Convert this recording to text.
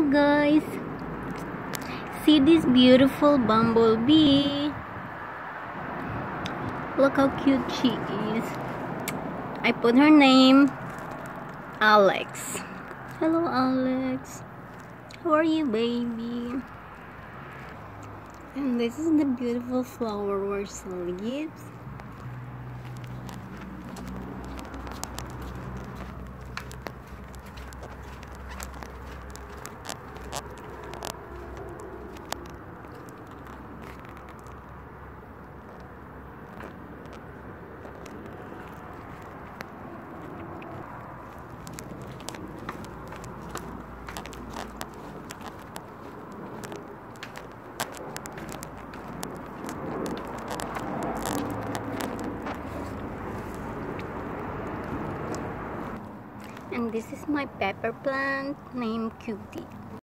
guys, see this beautiful bumblebee. Look how cute she is. I put her name Alex. Hello Alex, how are you, baby? And this is the beautiful flower or leaves. And this is my pepper plant named Cutie.